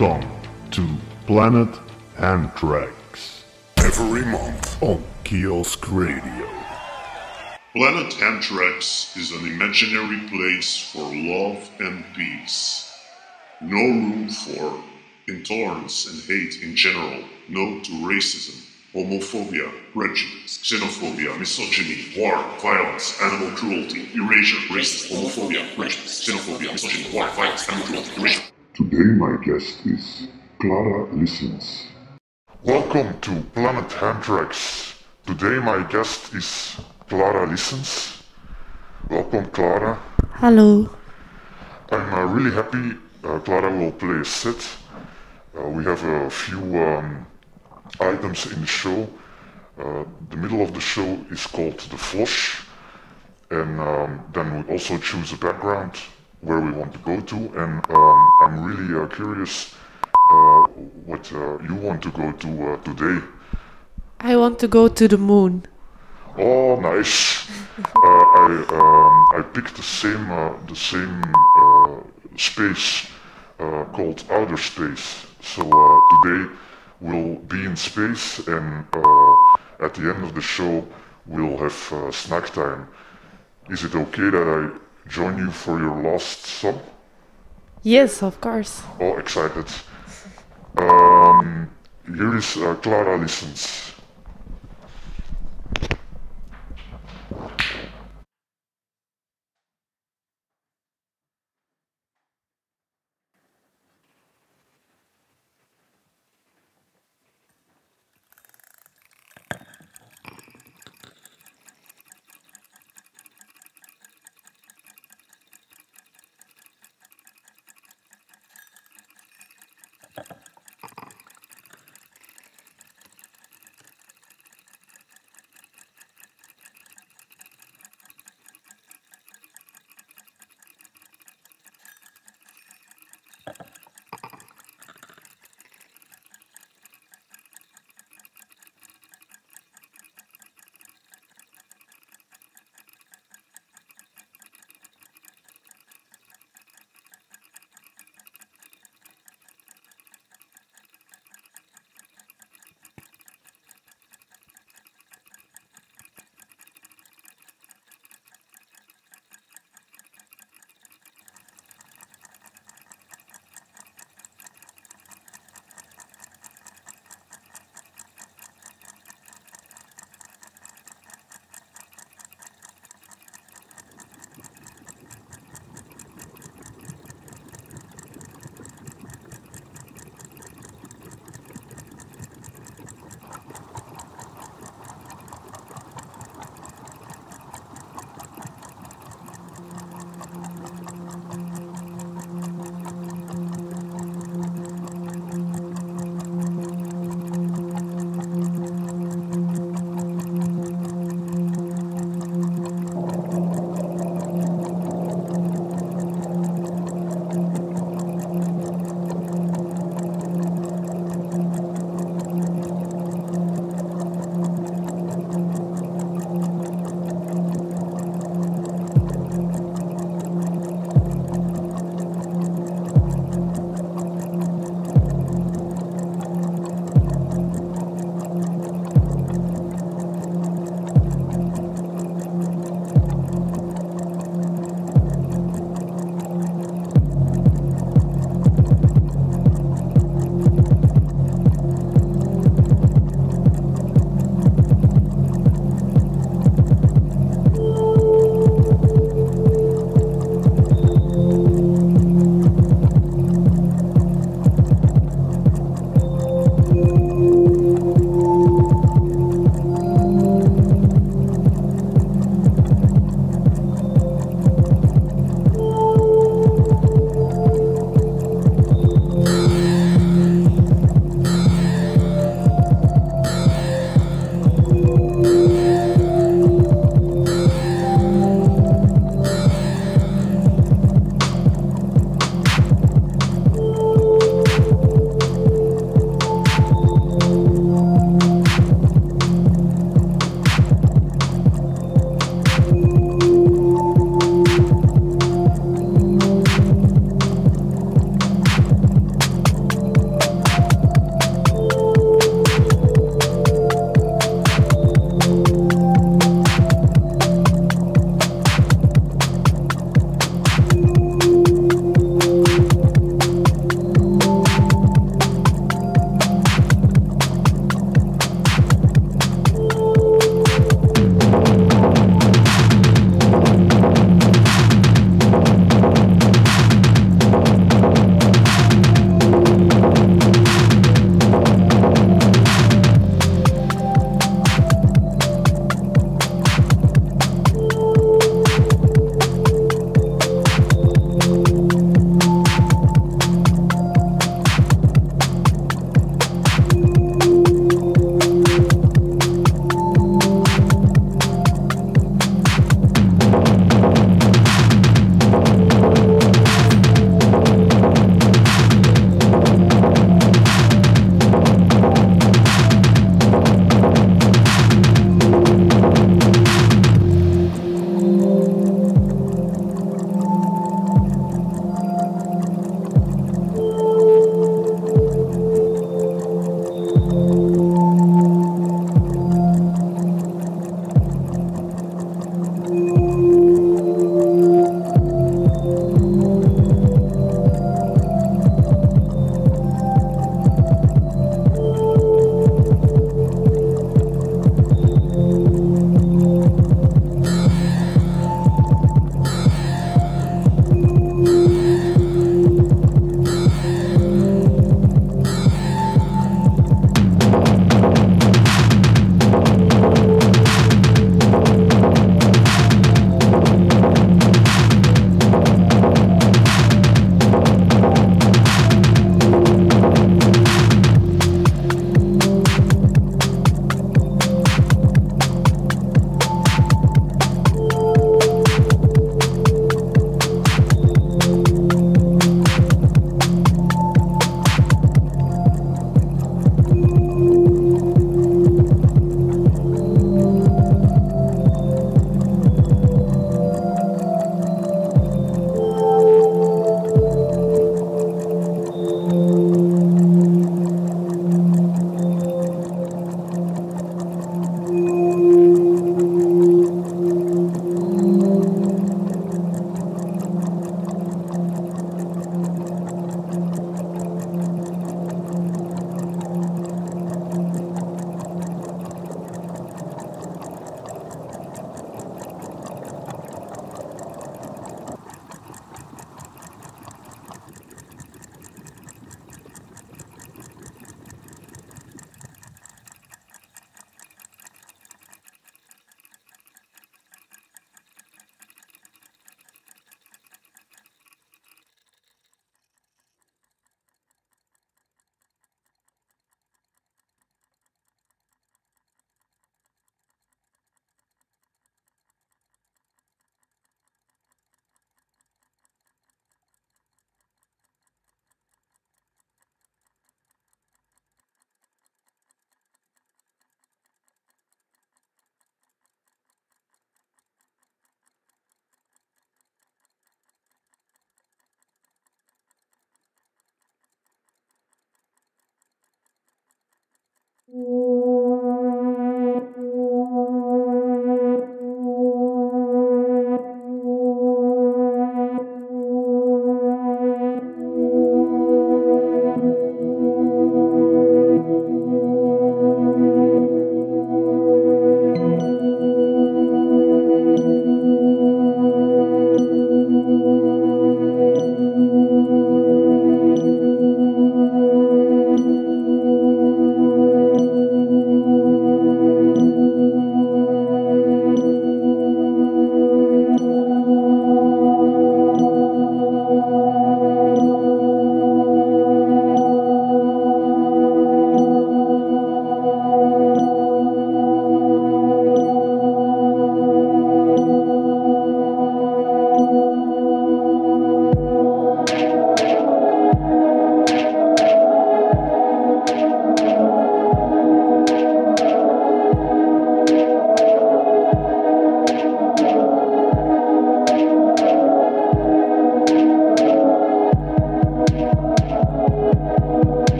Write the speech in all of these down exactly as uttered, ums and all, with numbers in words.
Welcome to Planet Anthrax. Every month on Kiosk Radio. Planet Anthrax is an imaginary place for love and peace. No room for intolerance and hate in general. No to racism, homophobia, prejudice, xenophobia, misogyny, war, violence, animal cruelty, erasure, racism, homophobia, prejudice, xenophobia, misogyny, war, violence, animal cruelty, erasure. Today my guest is Clara Listens. Welcome to Planet Anthrax. Today my guest is Clara Listens. Welcome, Clara. Hello. I'm uh, really happy uh, Clara will play a set. Uh, we have a few um, items in the show. Uh, the middle of the show is called the Flosh, and um, then we also choose a background where we want to go to, and um, I'm really uh, curious uh, what uh, you want to go to uh, today. I want to go to the moon. Oh, nice! uh, I um, I picked the same uh, the same uh, space uh, called outer space. So uh, today we'll be in space, and uh, at the end of the show we'll have uh, snack time. Is it okay that I join you for your last song? Yes, of course. Oh, excited! Um, here is uh, Clara Listens.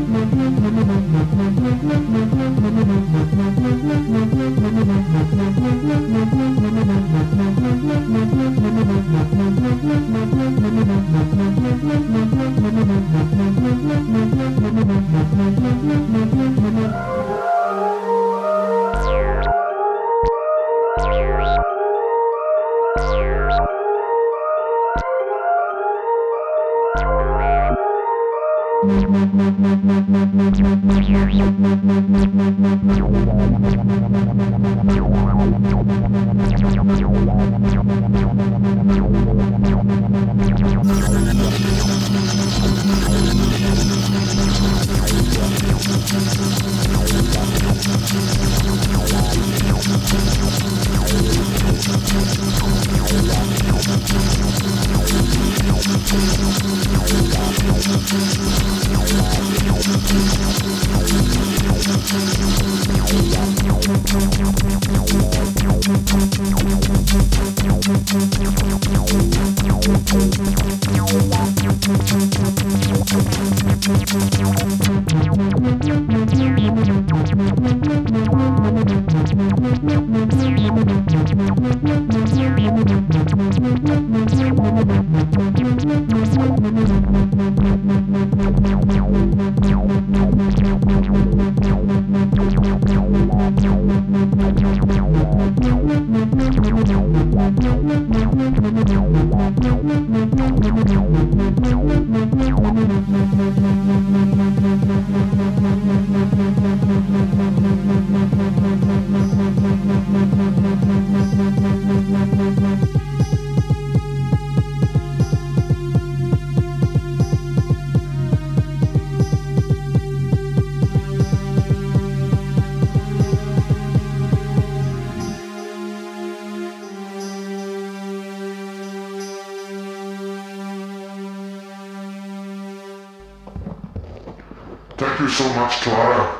Thank you so much, Clara.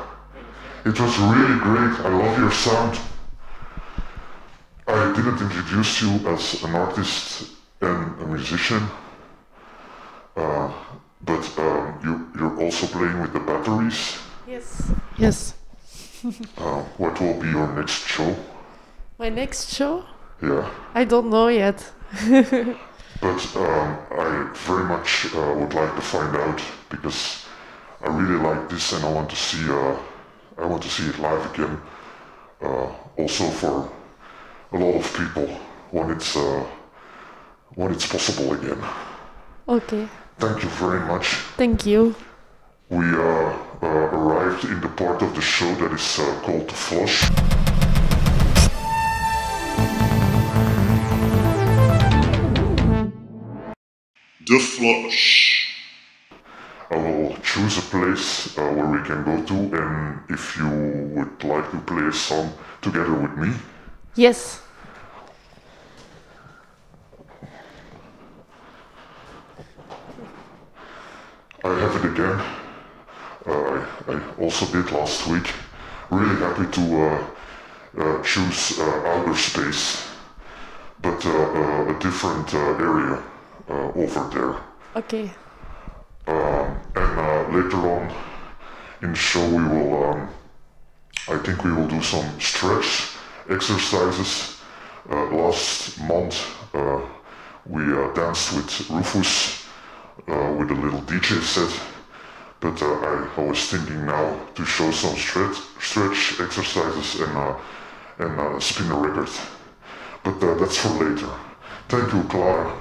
It was really great. I love your sound. I didn't introduce you as an artist and a musician, uh, but um, you, you're also playing with the batteries. Yes. Yes. Uh, what will be your next show? My next show? Yeah. I don't know yet. But um, I very much uh, would like to find out, because I really like this and I want to see uh, I want to see it live again. Uh, also for a lot of people when it's uh, when it's possible again. Okay. Thank you very much. Thank you. We uh, uh, arrived in the part of the show that is uh, called Flush. The Flush. I will choose a place uh, where we can go to, and if you would like to play a song together with me. Yes. I have it again. Uh, I, I also did last week. Really happy to uh, uh, choose uh, outer space, but uh, uh, a different uh, area uh, over there. Okay. Um, and uh, later on in the show we will, um, I think we will do some stretch exercises. Uh, last month uh, we uh, danced with Rufus uh, with a little D J set, but uh, I, I was thinking now to show some stretch, stretch exercises and, uh, and uh, spin a record. But uh, that's for later. Thank you, Clara.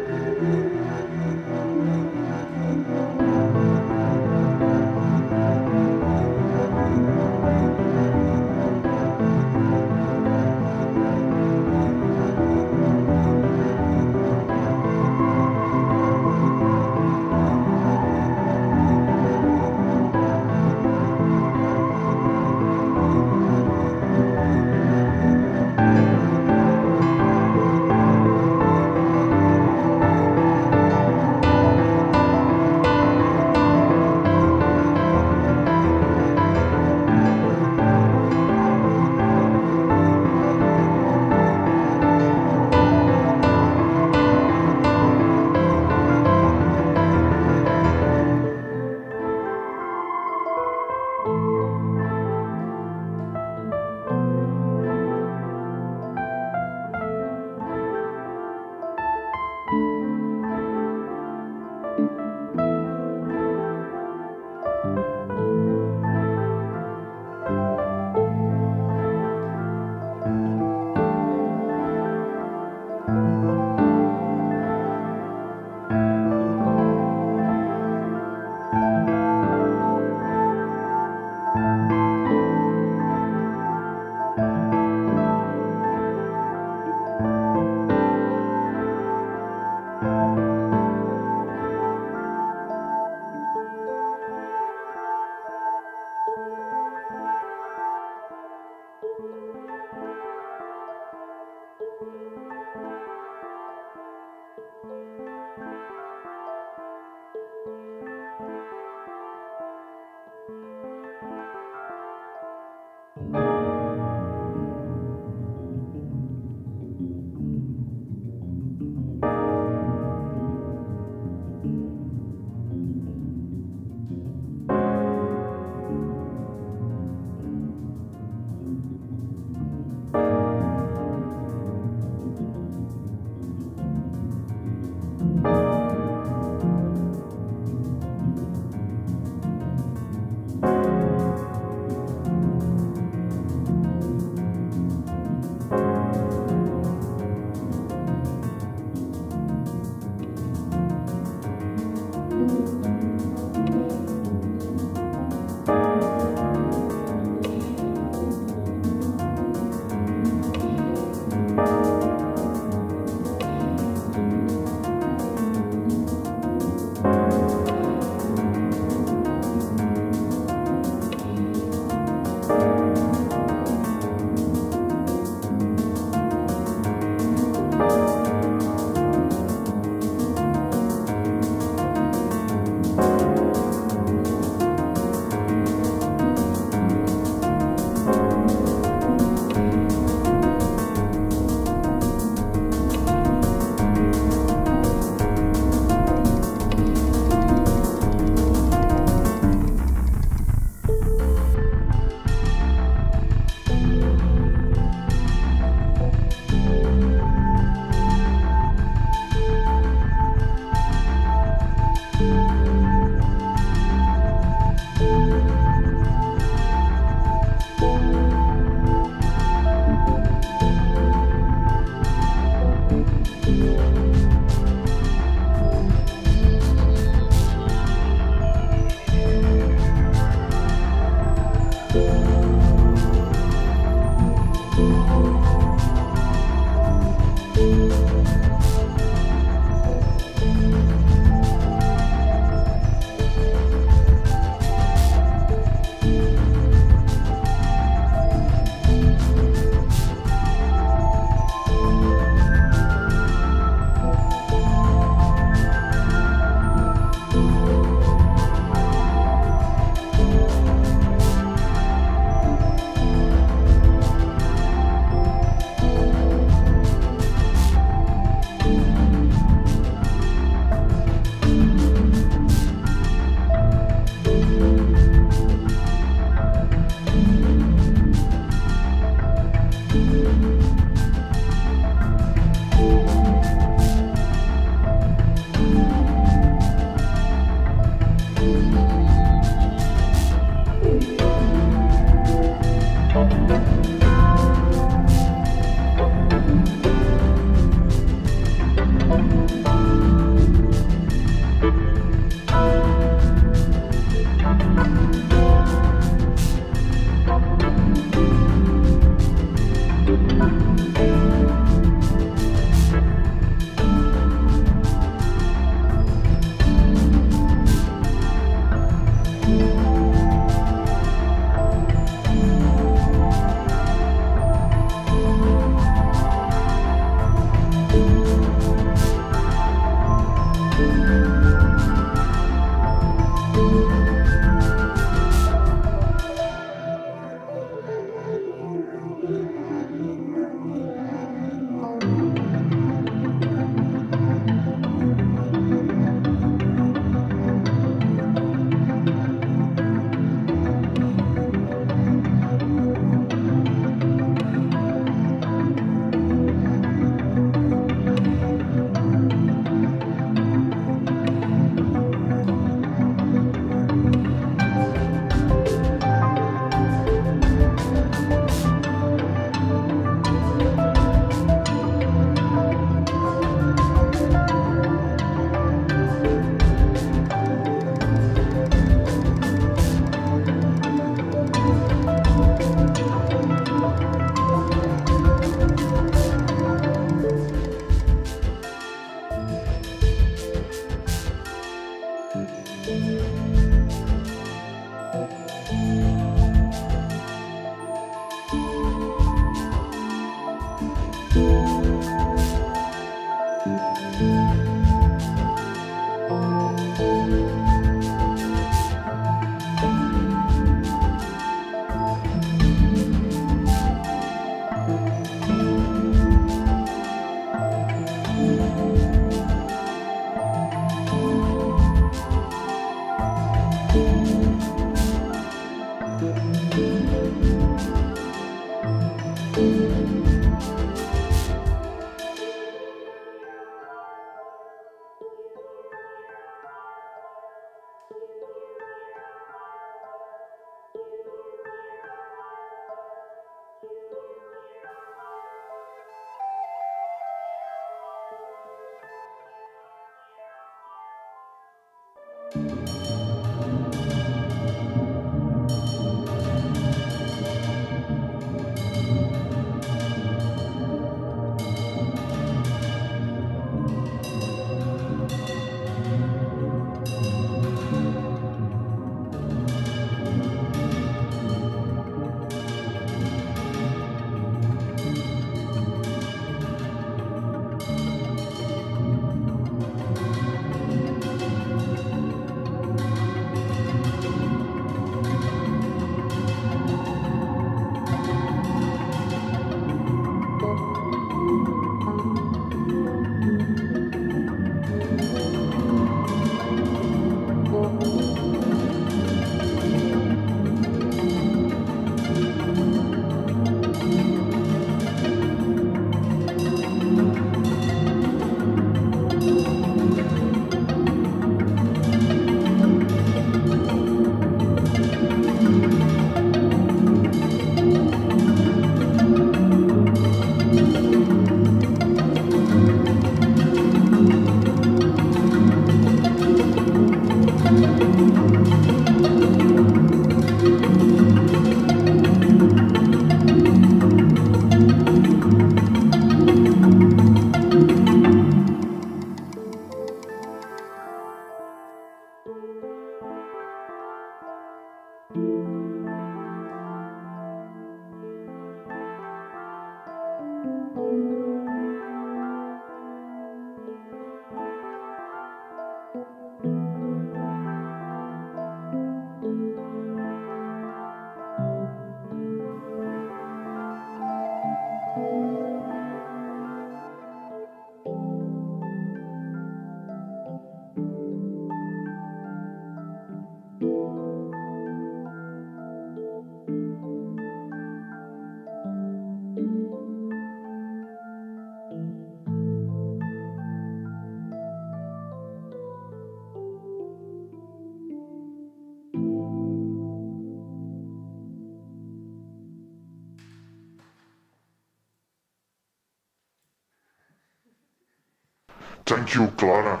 Thank you, Clara.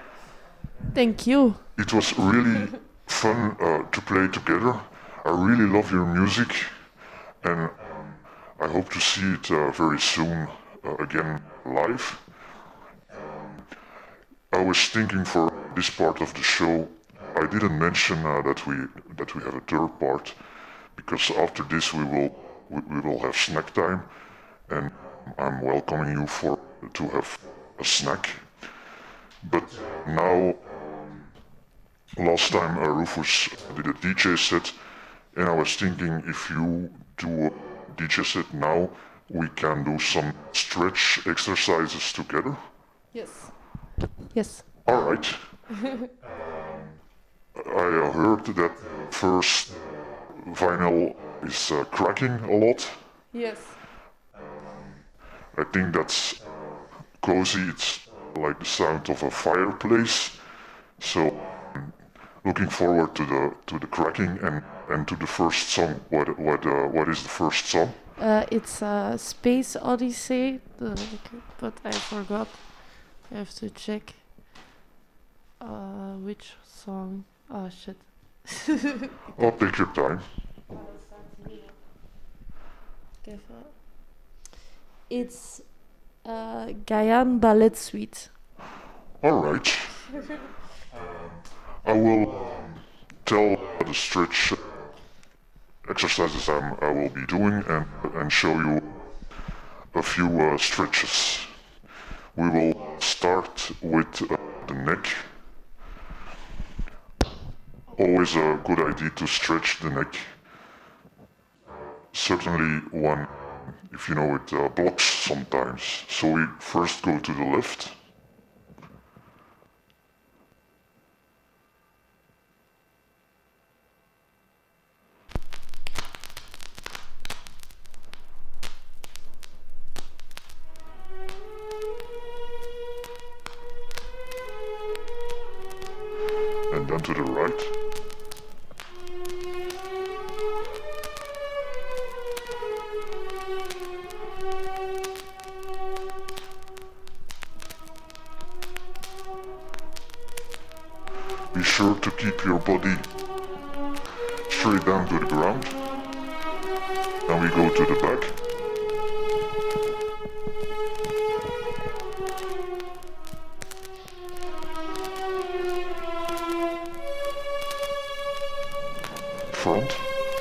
Thank you. It was really fun uh, to play together. I really love your music, and um, I hope to see it uh, very soon uh, again live. Um, I was thinking for this part of the show, I didn't mention uh, that we that we have a third part, because after this we will we, we will have snack time, and I'm welcoming you for to have a snack. But now, last time uh, Rufus did a D J set, and I was thinking if you do a D J set now, we can do some stretch exercises together. Yes. Yes. All right. um, I uh, heard that first vinyl is uh, cracking a lot. Yes. I think that's cozy. It's like the sound of a fireplace. So um, looking forward to the to the cracking and, and to the first song. What what uh, what is the first song? Uh, it's uh, Space Odyssey, uh, but I forgot. I have to check. Uh, which song? Oh shit. Oh, take your time. It's uh, Gaian Ballet Suite. All right. I will um, tell the stretch exercises I'm, I will be doing and, and show you a few uh, stretches. We will start with uh, the neck. Always a good idea to stretch the neck. Certainly one, if you know it, uh, blocks sometimes. So we first go to the left. And then to the right. Be sure to keep your body straight down to the ground. Then we go to the back. Front.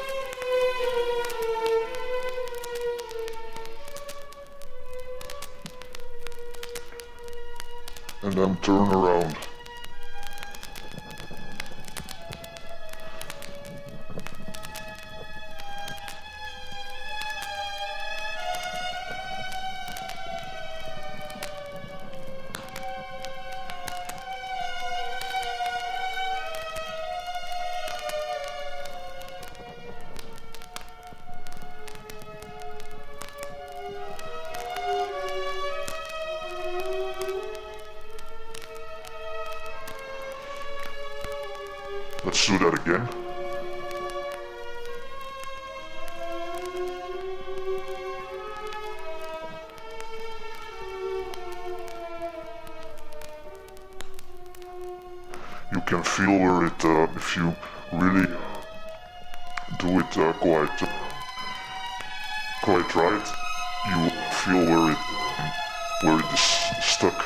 And then turn around. Let's do that again. You can feel where it, uh, if you really do it uh, quite, uh, quite right, you feel where it, um, where it is stuck.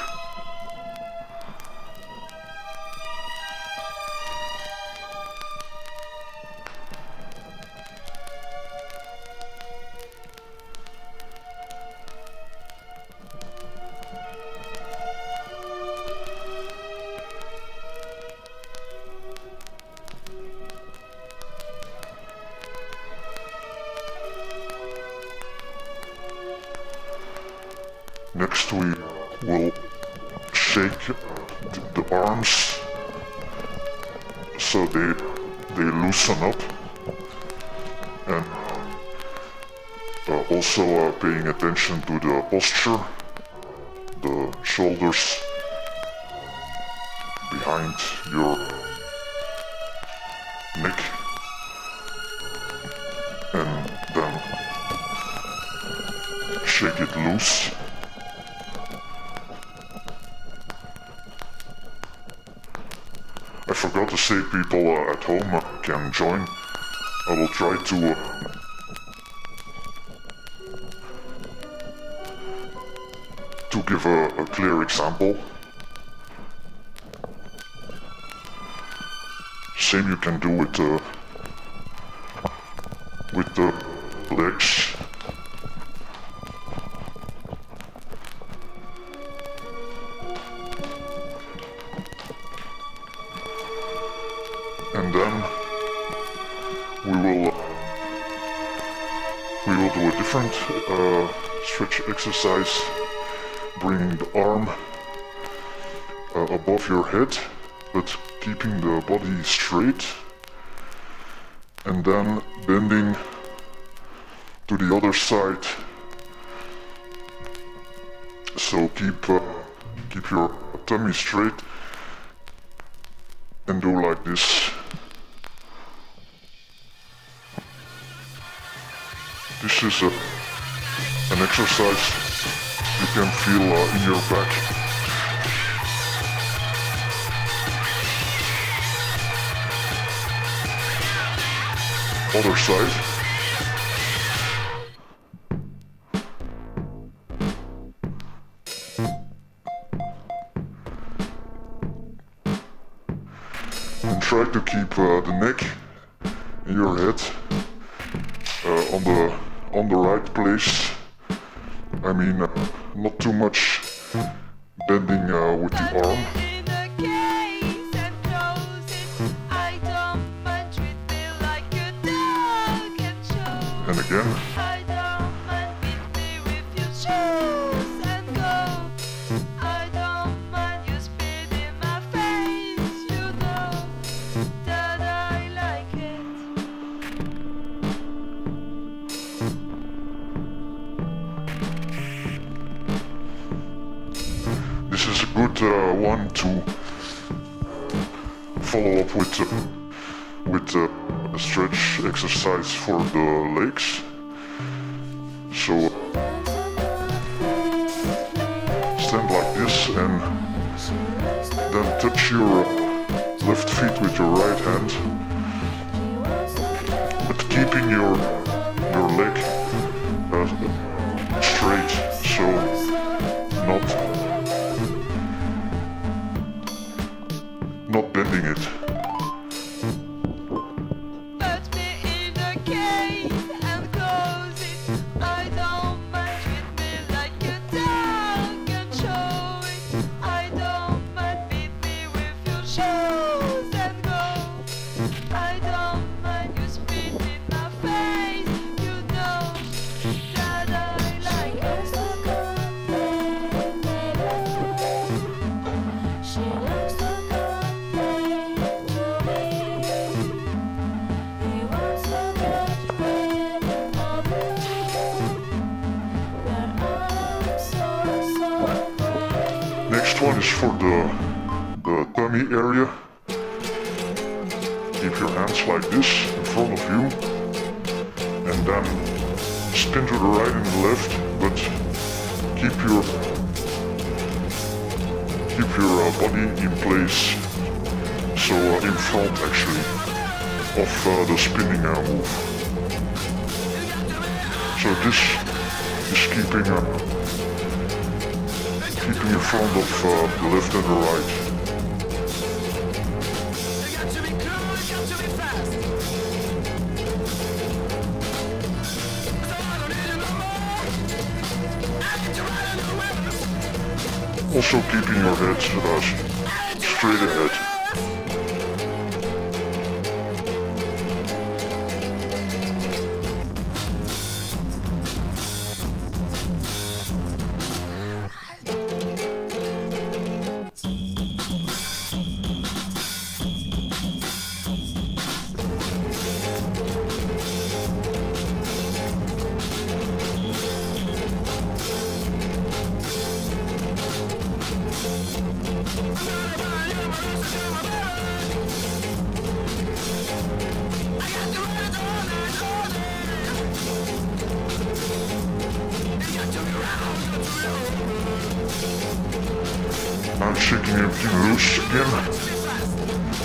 Next we will shake the arms so they, they loosen up, and uh, also uh, paying attention to the posture, the shoulders behind your neck, and then shake it loose. I forgot to say people uh, at home uh, can join. I will try to uh, to give a, a clear example. Same you can do with uh, with the legs. And then we will uh, we will do a different uh, stretch exercise, bringing the arm uh, above your head, but keeping the body straight, and then bending to the other side. So keep uh, keep your tummy straight and do like this. This is a, an exercise you can feel uh, in your back. Other side. And try to keep uh, the neck and your head uh, on the on the right place. I mean, uh, not too much bending uh, with the arm. And again. This is a good uh, one to follow up with uh, with uh, a stretch exercise for the legs. So stand like this and then touch your left feet with your right hand, but keeping your your leg uh, straight, so not not bending it. Put me in a cage and close it. I don't mind, treat me like a dog and show it. I don't mind, beat me with your shoes and go. I don't mind, you spit in my face. You know that I like it. She likes to complain to me. He wants to get rid of me, but I'm so, so afraid. Next one is for the the tummy area. Keep your hands like this in front of you, and then spin to the right and the left, but keep your keep your uh, body in place, so uh, in front actually of uh, the spinning uh, move. So this is keeping uh, keeping in front of uh, the left and the right. Also keeping your head uh, straight ahead. I'm shaking everything loose again.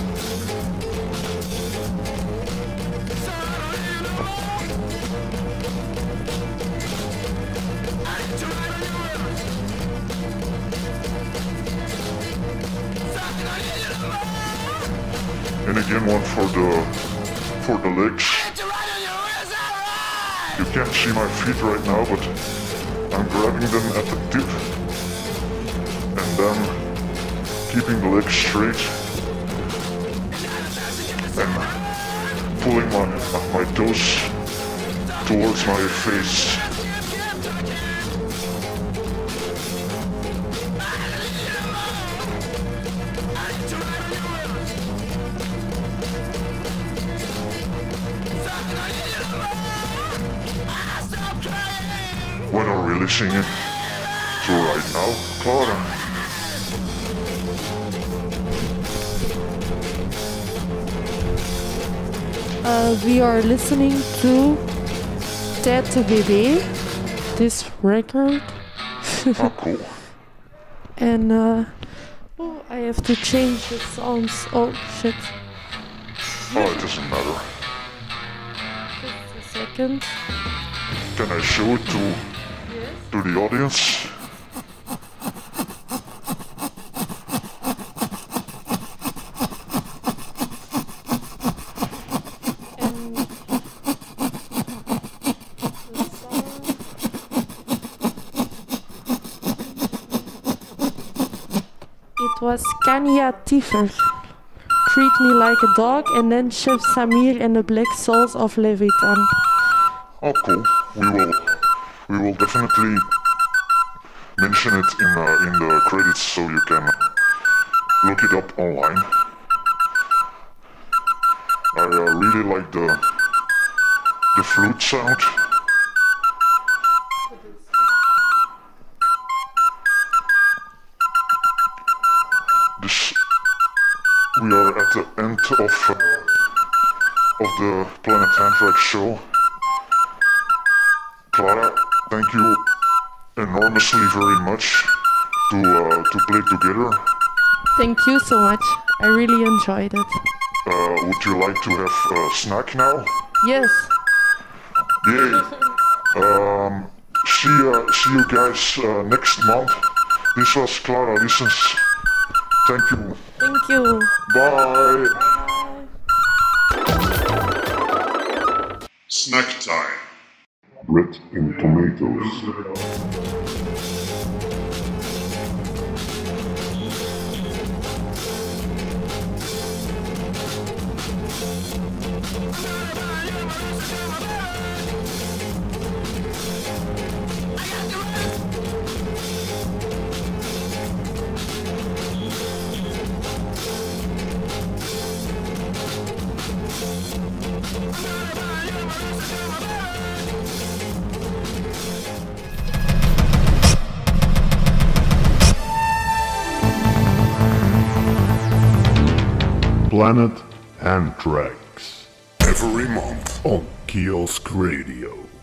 And again one for the for the legs. You can't see my feet right now, but I'm grabbing them at the tip and then keeping the legs straight and pulling my my toes towards my face. When I'm really singing, so right now, Clara. Uh, we are listening to Tete Bébé, this record. Oh, cool. And uh, oh, I have to change the sounds. Oh shit! Oh, it doesn't matter. Just a second. Can I show it to to the audience? And the song. It was Kanya Tiffer. Treat Me Like a Dog, and then Chef Samir and the Black Souls of Leviathan. Oh, cool. We will we will definitely mention it in uh, in the credits so you can look it up online. I uh, really like the the flute sound. This we are at the end of uh, of the Planet Anthrax show. Clara, thank you enormously very much to uh, to play together. Thank you so much. I really enjoyed it. Uh, would you like to have a snack now? Yes. Yay! Um, see, uh, see you guys uh, next month. This was Clara Listens. Thank you. Thank you. Bye. Snack time. Bread and tomatoes. Planet Anthrax. Every month on Kiosk Radio.